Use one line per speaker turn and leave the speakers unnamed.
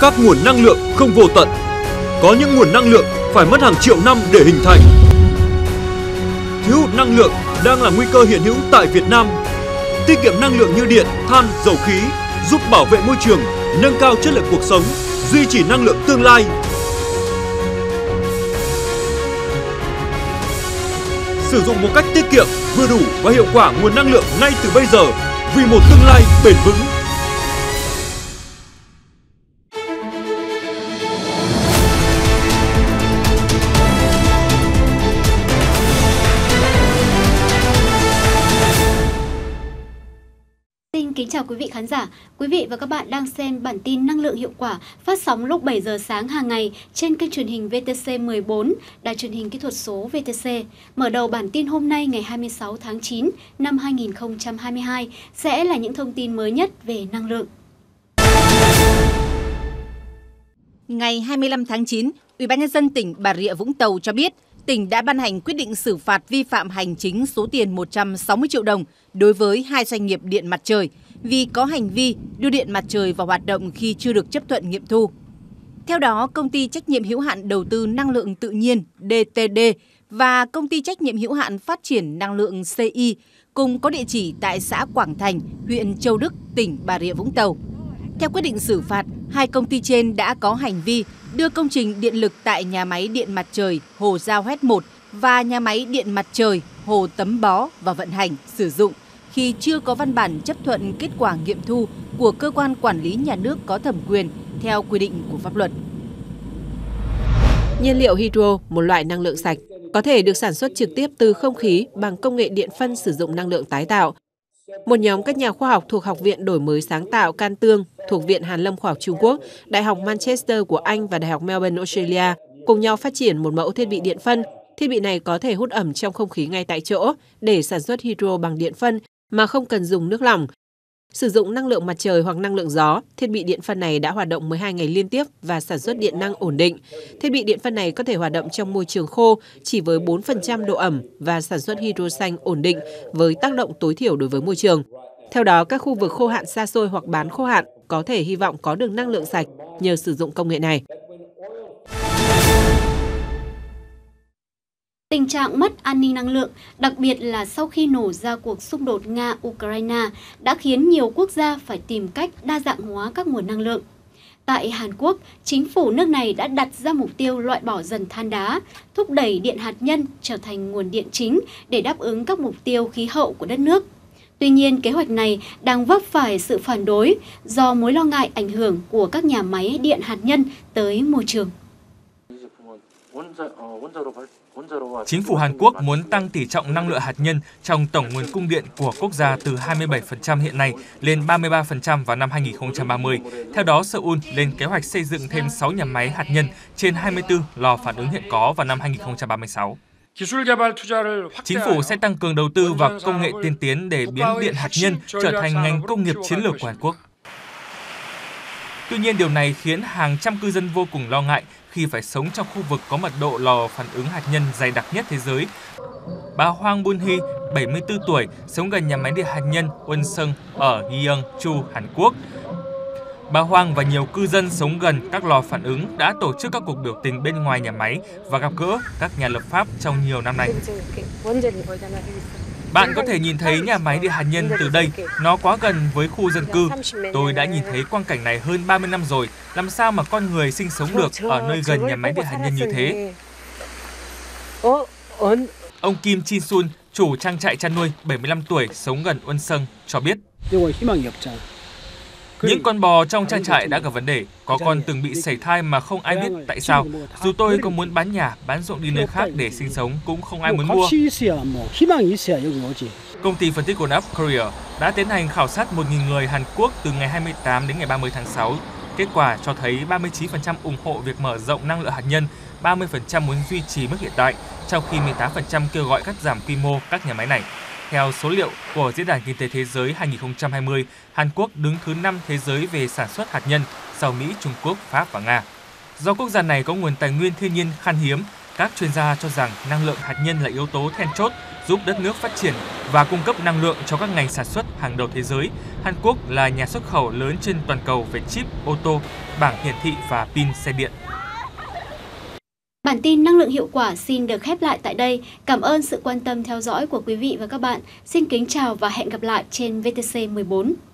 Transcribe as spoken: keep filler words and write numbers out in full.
các nguồn năng lượng không vô tận. Có những nguồn năng lượng phải mất hàng triệu năm để hình thành. Thiếu hụt năng lượng đang là nguy cơ hiện hữu tại Việt Nam. Tiết kiệm năng lượng như điện, than, dầu khí giúp bảo vệ môi trường, nâng cao chất lượng cuộc sống, duy trì năng lượng tương lai. Sử dụng một cách tiết kiệm, vừa đủ và hiệu quả nguồn năng lượng ngay từ bây giờ vì một tương lai bền vững.
Xin kính chào quý vị khán giả. Quý vị và các bạn đang xem bản tin năng lượng hiệu quả phát sóng lúc bảy giờ sáng hàng ngày trên kênh truyền hình vê tê xê mười bốn, đài truyền hình kỹ thuật số vê tê xê. Mở đầu bản tin hôm nay ngày hai mươi sáu tháng chín năm hai nghìn không trăm hai mươi hai sẽ là những thông tin mới nhất về năng lượng.
Ngày hai mươi lăm tháng chín, Ủy ban nhân dân tỉnh Bà Rịa Vũng Tàu cho biết tỉnh đã ban hành quyết định xử phạt vi phạm hành chính số tiền một trăm sáu mươi triệu đồng đối với hai doanh nghiệp điện mặt trời vì có hành vi đưa điện mặt trời vào hoạt động khi chưa được chấp thuận nghiệm thu. Theo đó, Công ty trách nhiệm hữu hạn đầu tư năng lượng tự nhiên đê tê đê và Công ty trách nhiệm hữu hạn phát triển năng lượng xê i cùng có địa chỉ tại xã Quảng Thành, huyện Châu Đức, tỉnh Bà Rịa Vũng Tàu. Theo quyết định xử phạt, hai công ty trên đã có hành vi đưa công trình điện lực tại nhà máy điện mặt trời Hồ Giao Hét một và nhà máy điện mặt trời Hồ Tấm Bó vào vận hành, sử dụng khi chưa có văn bản chấp thuận kết quả nghiệm thu của cơ quan quản lý nhà nước có thẩm quyền theo quy định của pháp luật.
Nhiên liệu hydro, một loại năng lượng sạch, có thể được sản xuất trực tiếp từ không khí bằng công nghệ điện phân sử dụng năng lượng tái tạo. Một nhóm các nhà khoa học thuộc Học viện Đổi mới sáng tạo Can Tương, thuộc Viện Hàn lâm Khoa học Trung Quốc, Đại học Manchester của Anh và Đại học Melbourne, Australia cùng nhau phát triển một mẫu thiết bị điện phân. Thiết bị này có thể hút ẩm trong không khí ngay tại chỗ để sản xuất hydro bằng điện phân mà không cần dùng nước lỏng. Sử dụng năng lượng mặt trời hoặc năng lượng gió, thiết bị điện phân này đã hoạt động mười hai ngày liên tiếp và sản xuất điện năng ổn định. Thiết bị điện phân này có thể hoạt động trong môi trường khô chỉ với bốn phần trăm độ ẩm và sản xuất hydro xanh ổn định với tác động tối thiểu đối với môi trường. Theo đó, các khu vực khô hạn xa xôi hoặc bán khô hạn có thể hy vọng có được năng lượng sạch nhờ sử dụng công nghệ này.
Tình trạng mất an ninh năng lượng, đặc biệt là sau khi nổ ra cuộc xung đột Nga-Ukraine, đã khiến nhiều quốc gia phải tìm cách đa dạng hóa các nguồn năng lượng. Tại Hàn Quốc, chính phủ nước này đã đặt ra mục tiêu loại bỏ dần than đá, thúc đẩy điện hạt nhân trở thành nguồn điện chính để đáp ứng các mục tiêu khí hậu của đất nước. Tuy nhiên, kế hoạch này đang vấp phải sự phản đối do mối lo ngại ảnh hưởng của các nhà máy điện hạt nhân tới môi trường.
Chính phủ Hàn Quốc muốn tăng tỷ trọng năng lượng hạt nhân trong tổng nguồn cung điện của quốc gia từ hai mươi bảy phần trăm hiện nay lên ba mươi ba phần trăm vào năm hai nghìn không trăm ba mươi. Theo đó, Seoul lên kế hoạch xây dựng thêm sáu nhà máy hạt nhân trên hai mươi tư lò phản ứng hiện có vào năm hai nghìn không trăm ba mươi sáu. Chính phủ sẽ tăng cường đầu tư vào công nghệ tiên tiến để biến điện hạt nhân trở thành ngành công nghiệp chiến lược của Hàn Quốc. Tuy nhiên, điều này khiến hàng trăm cư dân vô cùng lo ngại khi phải sống trong khu vực có mật độ lò phản ứng hạt nhân dày đặc nhất thế giới. Bà Hwang Bun-hee, bảy mươi tư tuổi, sống gần nhà máy điện hạt nhân Wonseong ở Gyeongju, Hàn Quốc. Bà Hwang và nhiều cư dân sống gần các lò phản ứng đã tổ chức các cuộc biểu tình bên ngoài nhà máy và gặp gỡ các nhà lập pháp trong nhiều năm nay. Bạn có thể nhìn thấy nhà máy điện hạt nhân từ đây, nó quá gần với khu dân cư. Tôi đã nhìn thấy quang cảnh này hơn ba mươi năm rồi, làm sao mà con người sinh sống được ở nơi gần nhà máy điện hạt nhân như thế? Ông Kim Chin-sun, chủ trang trại chăn nuôi, bảy mươi lăm tuổi, sống gần Wonseong, cho biết. Những con bò trong trang trại đã gặp vấn đề, có con từng bị sảy thai mà không ai biết tại sao. Dù tôi có muốn bán nhà, bán ruộng đi nơi khác để sinh sống cũng không ai muốn mua. Công ty phân tích Gonap Korea đã tiến hành khảo sát một nghìn người Hàn Quốc từ ngày hai mươi tám đến ngày ba mươi tháng sáu. Kết quả cho thấy ba mươi chín phần trăm ủng hộ việc mở rộng năng lượng hạt nhân, ba mươi phần trăm muốn duy trì mức hiện tại, trong khi mười tám phần trăm kêu gọi cắt giảm quy mô các nhà máy này. Theo số liệu của Diễn đàn Kinh tế Thế giới hai nghìn không trăm hai mươi, Hàn Quốc đứng thứ năm thế giới về sản xuất hạt nhân sau Mỹ, Trung Quốc, Pháp và Nga. Do quốc gia này có nguồn tài nguyên thiên nhiên khan hiếm, Các chuyên gia cho rằng năng lượng hạt nhân là yếu tố then chốt giúp đất nước phát triển và cung cấp năng lượng cho các ngành sản xuất hàng đầu thế giới. Hàn Quốc là nhà xuất khẩu lớn trên toàn cầu về chip, ô tô, bảng hiển thị và pin xe điện.
Bản tin năng lượng hiệu quả xin được khép lại tại đây. Cảm ơn sự quan tâm theo dõi của quý vị và các bạn. Xin kính chào và hẹn gặp lại trên vê tê xê mười bốn.